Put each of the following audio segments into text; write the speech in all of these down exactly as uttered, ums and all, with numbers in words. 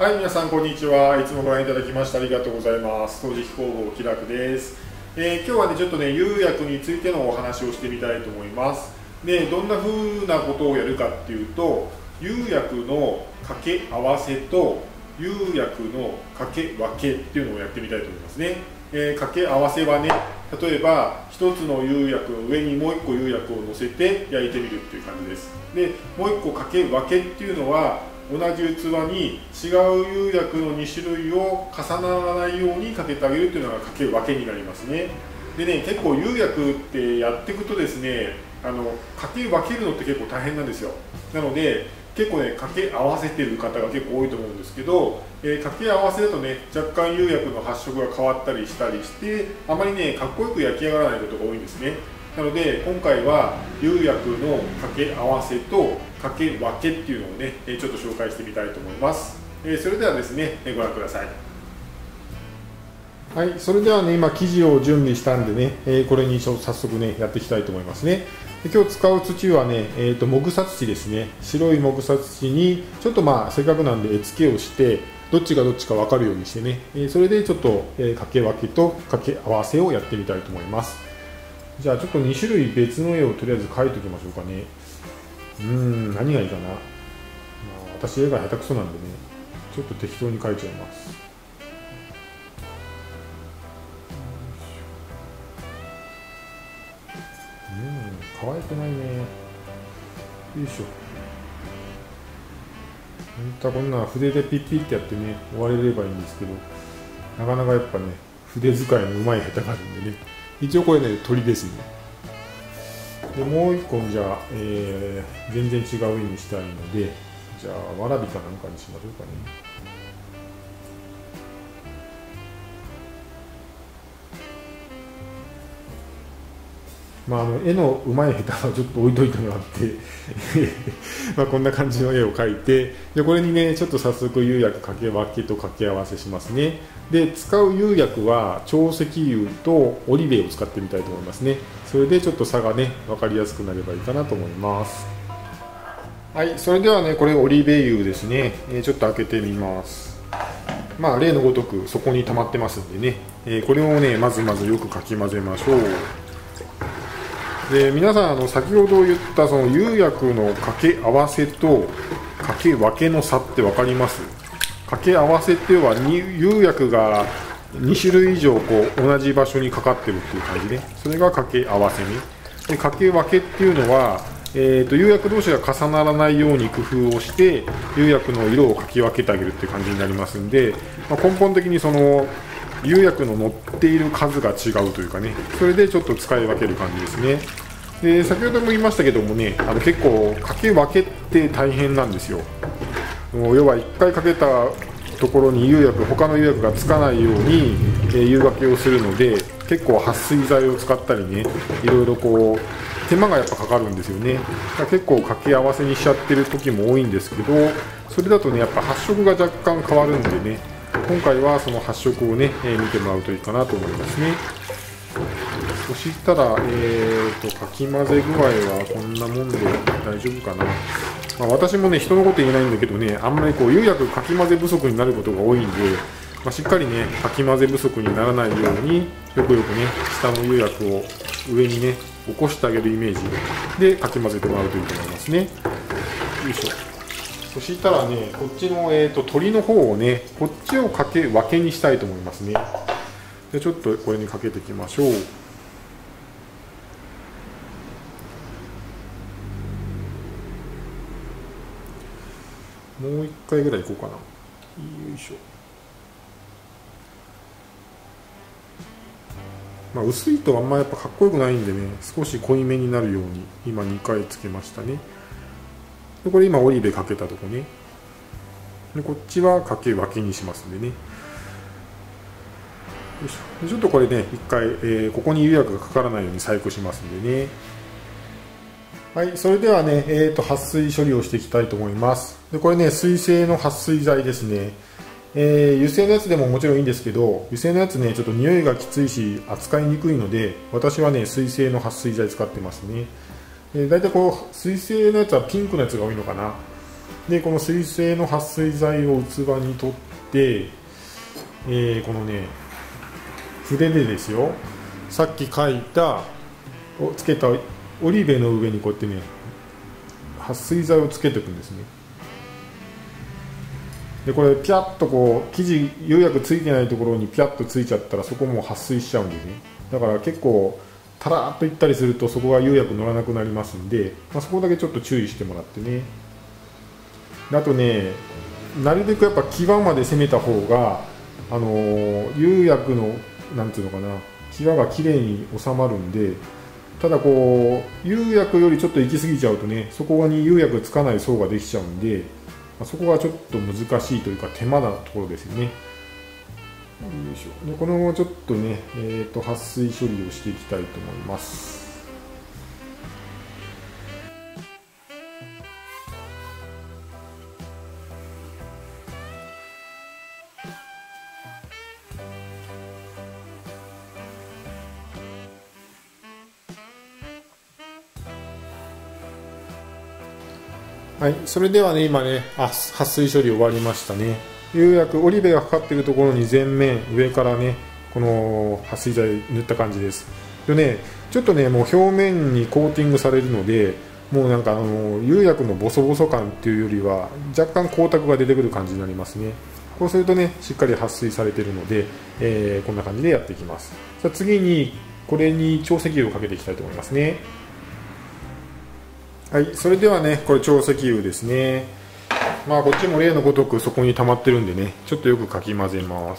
はい、皆さんこんにちは。いつもご覧いただきましてありがとうございます。陶磁器工房気楽です。えー、今日はねちょっとね釉薬についてのお話をしてみたいと思います。で、どんな風なことをやるかっていうと、釉薬の掛け合わせと釉薬の掛け分けっていうのをやってみたいと思いますね。えー、掛け合わせはね、例えばひとつの釉薬の上にもういっこ釉薬を乗せて焼いてみるっていう感じです。で、もういっこ掛け分けっていうのは同じ器に違う釉薬のに種類を重ならないようにかけてあげるというのが掛け分けになりますね。でね、結構釉薬ってやっていくとですね、あの掛け分けるのって結構大変なんですよ。なので結構ね掛け合わせてる方が結構多いと思うんですけど、えー、掛け合わせだとね若干釉薬の発色が変わったりしたりしてあまりねかっこよく焼き上がらないことが多いんですね。なので今回は釉薬の掛け合わせと掛け分けっていうのをねちょっと紹介してみたいと思います。それではですねご覧ください。はい、それではね今生地を準備したんでねこれに早速ねやっていきたいと思いますね。今日使う土はね、えー、ともぐさ土ですね。白いもぐさ土にちょっとまあせっかくなんで絵付けをしてどっちがどっちか分かるようにしてね、えそれでちょっと、えー、掛け分けと掛け合わせをやってみたいと思います。じゃあちょっとに種類別の絵をとりあえず描いておきましょうかね。うーん、何がいいかな。まあ、私絵が下手くそなんでね、ちょっと適当に描いちゃいます。うん、可愛くないね。よいしょ。本当はこんな筆でピッピッってやってね、終われればいいんですけど、なかなかやっぱね、筆使いの上手い下手があるんでね。一応これね、鳥ですね。で、もう一個じゃあ、えー、全然違う絵にしたいので、じゃあ、わらびかなんかにしましょうかね。まあ、あの絵の上手い下手はちょっと置いといてもらってまあこんな感じの絵を描いて、でこれにねちょっと早速釉薬掛け分けと掛け合わせしますね。で使う釉薬は長石釉とオリベを使ってみたいと思いますね。それでちょっと差がね分かりやすくなればいいかなと思います。はい、それではねこれオリベ釉ですね、えー、ちょっと開けてみます。まあ例のごとくそこに溜まってますんでね、えー、これをねまずまずよくかき混ぜましょう。で皆さんあの先ほど言ったその釉薬の掛け合わせと掛け分けの差って分かります？掛け合わせっていうのは釉薬がに種類以上こう同じ場所にかかってるっていう感じね。それが掛け合わせね。で掛け分けっていうのは、えー、と釉薬同士が重ならないように工夫をして釉薬の色をかき分けてあげるっていう感じになりますんで、まあ、根本的にその釉薬の乗っている数が違うというかね、それでちょっと使い分ける感じですね。で先ほども言いましたけどもね、あの結構かけ分けって大変なんですよ。要はいっかいかけたところに釉薬他の釉薬がつかないように、えー、釉掛けをするので結構撥水剤を使ったりね、いろいろこう手間がやっぱかかるんですよね。だから結構掛け合わせにしちゃってる時も多いんですけど、それだとねやっぱ発色が若干変わるんでね、今回はその発色をね、えー、見てもらうといいかなと思いますね。そしたら、えーと、かき混ぜ具合はこんなもんで大丈夫かな。まあ、私もね、人のこと言えないんだけどね、あんまりこう釉薬かき混ぜ不足になることが多いんで、まあ、しっかりね、かき混ぜ不足にならないように、よくよくね、下の釉薬を上にね、起こしてあげるイメージでかき混ぜてもらうといいと思いますね。よいしょ。そしたらね、こっちの、えーと、鳥の方をね、こっちをかけ分けにしたいと思いますね。でちょっとこれにかけていきましょう。もう一回ぐらいいこうかな。よいしょ。まあ薄いとあんまやっぱかっこよくないんでね、少し濃いめになるように今にかいつけましたね。でこれ今オリベかけたとこね。でこっちはかけ分けにしますんでね。よいしょ。ちょっとこれね一回、えー、ここに釉薬がかからないように細工しますんでね。はい、それではね、えーと、撥水処理をしていきたいと思います。でこれね、水性の撥水剤ですね。えー、油性のやつでももちろんいいんですけど、油性のやつね、ちょっと匂いがきついし、扱いにくいので、私はね、水性の撥水剤使ってますね。えー、だいたいこう、水性のやつはピンクのやつが多いのかな。 でこの水性の撥水剤を器に取って、えー、このね筆でですよ、さっき書いたをつけたオリーブの上にこうやってね撥水剤をつけていくんですね。でこれピャッとこう生地釉薬ついてないところにピャッとついちゃったらそこも撥水しちゃうんでね、だから結構タラーっといったりするとそこが釉薬乗らなくなりますんで、まあ、そこだけちょっと注意してもらってね。あとね、なるべくやっぱ際まで攻めた方があのー、釉薬のなんていうのかな、際がきれいに収まるんで、ただこう釉薬よりちょっと行き過ぎちゃうとね、そこに釉薬つかない層ができちゃうんで、まあ、そこがちょっと難しいというか手間なところですよね。よいしょ。でこのままちょっとね、えー、と撥水処理をしていきたいと思います。はい、それではね、今ね、あ、撥水処理終わりましたね。釉薬、オリーブがかかっているところに全面、上からね、この撥水剤塗った感じです。でね、ちょっとね、もう表面にコーティングされるので、もうなんかあの釉薬のボソボソ感っていうよりは、若干光沢が出てくる感じになりますね。こうするとね、しっかり撥水されているので、えー、こんな感じでやっていきます。さあ次に、これに調石油をかけていきたいと思いますね。はい、それではね、これ調石油ですね。まあこっちも例のごとくそこに溜まってるんでね、ちょっとよくかき混ぜます。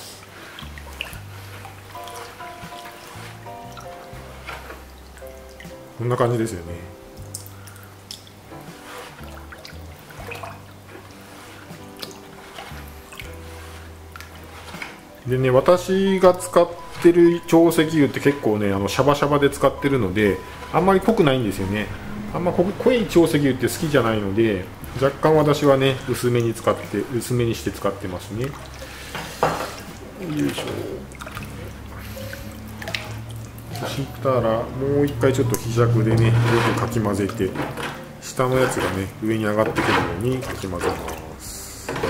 こんな感じですよね。でね、私が使ってる調石油って結構ね、あのシャバシャバで使ってるので、あんまり濃くないんですよね。あんま濃い調石油って好きじゃないので、若干私はね薄めに使って薄めにして使ってますね。よいしょ。そしたらもう一回ちょっとひしゃくでねよくかき混ぜて、下のやつがね上に上がってくるようにかき混ぜます。よ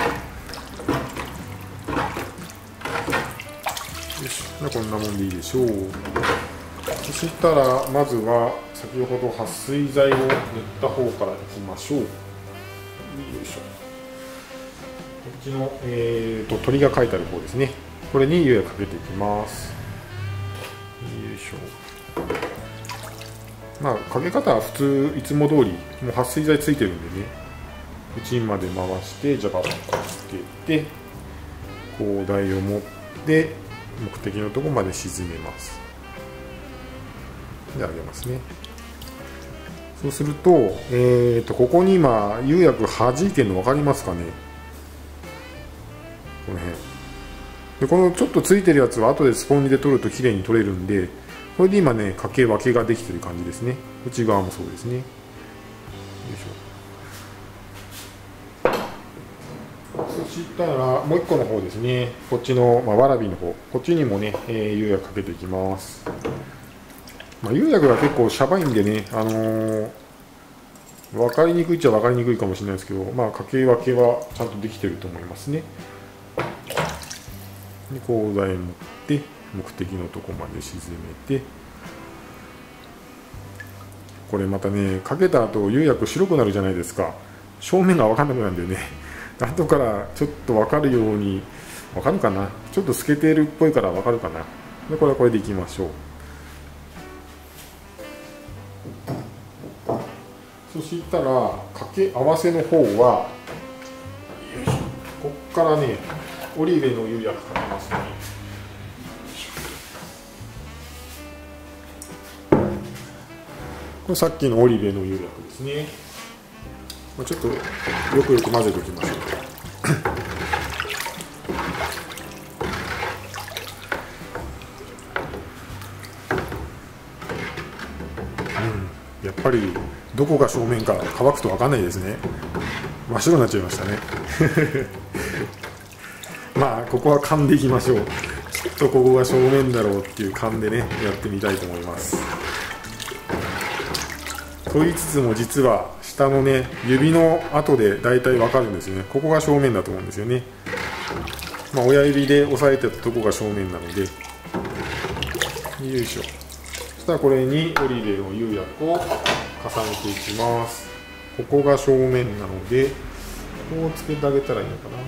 し、こんなもんでいいでしょう。そしたらまずは先ほど撥水剤を塗った方からいきましょう。よいしょ。こっちの、えー、と鳥が書いてある方ですね。これに釉薬かけていきます。よいしょ。まあかけ方は普通いつも通り、もう撥水剤ついてるんでね、縁まで回してジャバッとつけて、鋼台を持って目的のところまで沈めます。で、上げますね。そうすると、えーと、ここに今、釉薬弾いてるの分かりますかね。この辺。で、このちょっとついてるやつは後でスポンジで取るときれいに取れるんで、これで今ね、かけ分けができてる感じですね。内側もそうですね。よいしょ。そしたら、もう一個の方ですね。こっちの、まあ、わらびの方。こっちにもね、えー、釉薬かけていきます。まあ、釉薬が結構シャバいんでね、あのー、分かりにくいっちゃ分かりにくいかもしれないですけど、まあ、かけ分けはちゃんとできてると思いますね。で、鋼材持って目的のとこまで沈めて、これまたね、かけた後釉薬白くなるじゃないですか。正面が分かんなくなるんでね、後からちょっと分かるように、分かるかな、ちょっと透けてるっぽいから分かるかな。で、これはこれでいきましょう。そしたら掛け合わせの方は、こっからねオリーブの釉薬かけますね。これさっきのオリーブの釉薬ですね。ちょっとよくよく混ぜておきましょう。うん、やっぱりどこが正面か乾くと分かんないですね。真っ白になっちゃいましたね。まあここは勘でいきましょう。きっとここが正面だろうっていう勘でねやってみたいと思います。 と言いつつも実は下のね指の跡で大体わかるんですよね。ここが正面だと思うんですよね。まあ、親指で押さえてたとこが正面なので、よいしょ。そしたらこれにオリベの釉薬を重ねていきます。ここが正面なのでこうつけてあげたらいいのかな。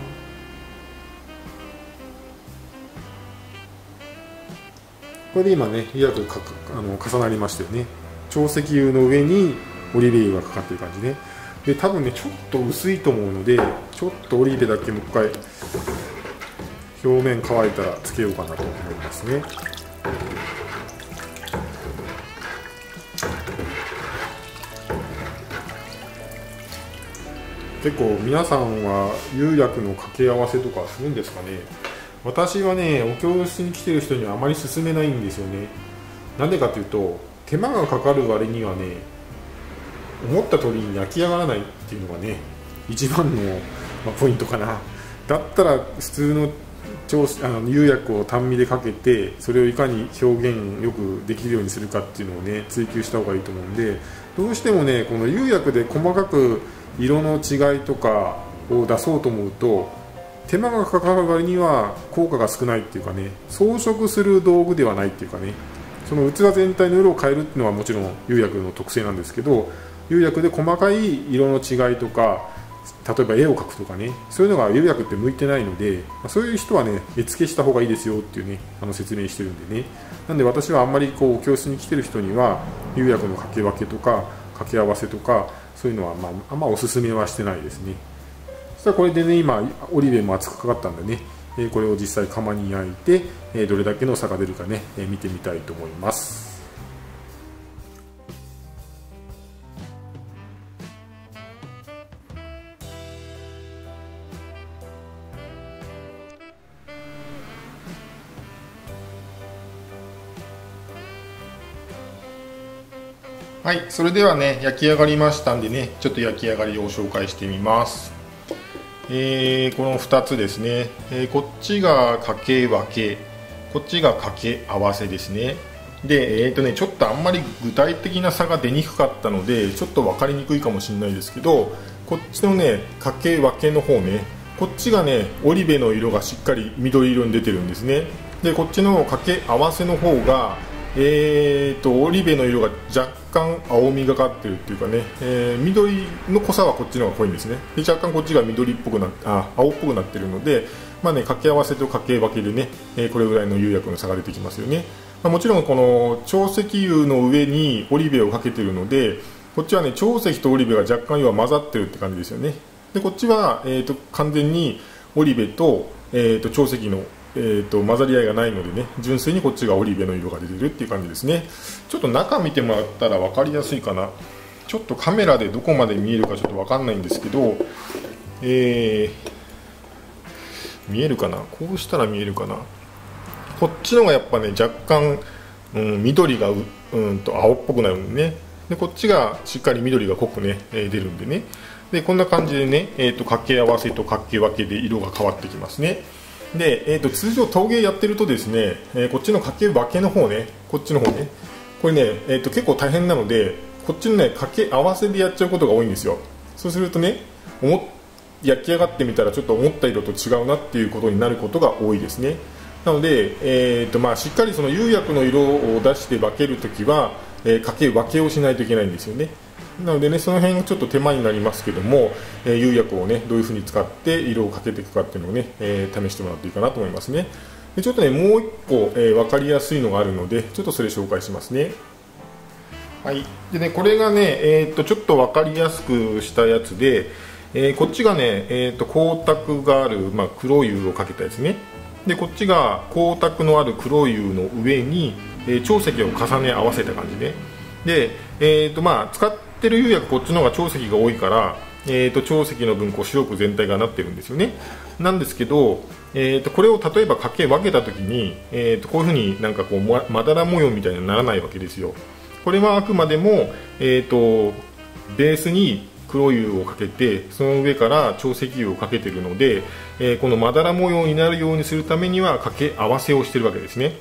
これで今ね釉薬かあの重なりましたよね。長石釉の上にオリーブ油がかかってる感じね。で多分ねちょっと薄いと思うので、ちょっとオリーブだけもう一回表面乾いたらつけようかなと思いますね。結構皆さんは釉薬の掛け合わせとかするんですかね。私はねお教室に来てる人にはあまり勧めないんですよね。なんでかというと手間がかかる割にはね思った通りに焼き上がらないっていうのがね一番の、まあ、ポイントかな。だったら普通の調あの釉薬を単味でかけてそれをいかに表現よくできるようにするかっていうのをね追求した方がいいと思うんで、どうしてもねこの釉薬で細かく色の違いとかを出そうと思うと手間がかかる割には効果が少ないっていうかね、装飾する道具ではないっていうかね、その器全体の色を変えるっていうのはもちろん釉薬の特性なんですけど、釉薬で細かい色の違いとか例えば絵を描くとかね、そういうのが釉薬って向いてないので、そういう人はね絵付けした方がいいですよっていうねあの説明してるんでね。なんで私はあんまりこう教室に来てる人には釉薬の掛け分けとか掛け合わせとかそういうのはまああんまおすすめはしてないですね。そしたらこれでね今オリーブも熱くかかったんでね、えこれを実際窯に焼いて、えどれだけの差が出るかね、え見てみたいと思います。はい、それではね焼き上がりましたんでね、ちょっと焼き上がりを紹介してみます。えー、このふたつですね、えー、こっちが掛け分け、こっちが掛け合わせですね。で、えーとね、ちょっとあんまり具体的な差が出にくかったのでちょっと分かりにくいかもしれないですけど、こっちのね掛け分けの方ね、こっちがねオリベの色がしっかり緑色に出てるんですね。でこっちの掛け合わせの方がえーとオリベの色が若干青みがかってるっていうかね、えー、緑の濃さはこっちの方が濃いんですね。で若干こっちが緑っぽくなあ青っぽくなってるので、まあね、掛け合わせと掛け分けでね、えー、これぐらいの釉薬の差が出てきますよね。まあ、もちろんこの長石釉の上にオリベをかけてるので、こっちはね長石とオリベが若干要は混ざってるって感じですよね。でこっちは、えーと完全にオリベと,、えーと長石のえー、と混ざり合いがないのでね、純粋にこっちがオリベの色が出てるっていう感じですね。ちょっと中見てもらったら分かりやすいかな。ちょっとカメラでどこまで見えるかちょっと分かんないんですけど、えー、見えるかな、こうしたら見えるかな。こっちのがやっぱね若干、うん、緑がう、うんと青っぽくなるんでね。でこっちがしっかり緑が濃くね、えー、出るんでね。でこんな感じでね、えー、と掛け合わせと掛け分けで色が変わってきますね。で、えー、と通常陶芸やってるとですね、えー、こっちの掛け分けの方ね、こっちの方ね、これね、えー、と結構大変なので、こっちのね掛け合わせでやっちゃうことが多いんですよ。そうするとね、思焼き上がってみたらちょっと思った色と違うなっていうことになることが多いですね。なので、えーとまあ、しっかりその釉薬の色を出して分けるときは、えー、掛け分けをしないといけないんですよね。なのでね、その辺ちょっと手間になりますけども、えー、釉薬をねどういうふうに使って色をかけていくかっていうのをね、えー、試してもらっていいかなと思いますね。でちょっとねもう一個、えー、分かりやすいのがあるのでちょっとそれ紹介しますね。はい、でねこれがね、えー、とちょっと分かりやすくしたやつで、えー、こっちがね、えー、と光沢がある、まあ、黒釉をかけたやつね。でこっちが光沢のある黒釉の上に、えー、長石を重ね合わせた感じね。で、えーとまあ、使ってる釉薬こっちの方が長石が多いから、えー、と長石の分こう白く全体がなってるんですよね。なんですけど、えー、とこれを例えば掛け分けた時に、えー、とこういうふうになんかこうままだら模様みたいにならないわけですよ。これはあくまでも、えー、とベースに黒釉をかけてその上から長石釉をかけているので、えー、このまだら模様になるようにするためには掛け合わせをしているわけですね。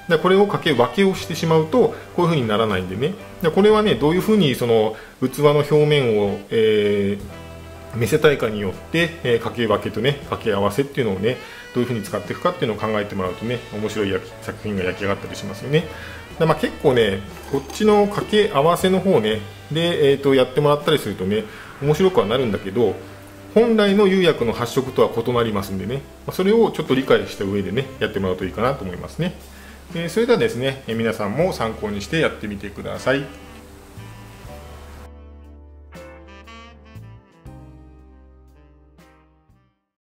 でこれをかけ分けをしてしまうとこういう風にならないんでね。でこれはねどういう風にその器の表面を、えー、見せたいかによって、えー、かけ分けとねかけ合わせっていうのをねどういう風に使っていくかっていうのを考えてもらうとね面白い焼き作品が焼き上がったりしますよね。で、まあ、結構ねこっちのかけ合わせの方ねで、えー、とやってもらったりするとね面白くはなるんだけど、本来の釉薬の発色とは異なりますんでね、それをちょっと理解した上でねやってもらうといいかなと思いますね。えー、それではですね、えー、皆さんも参考にしてやってみてください。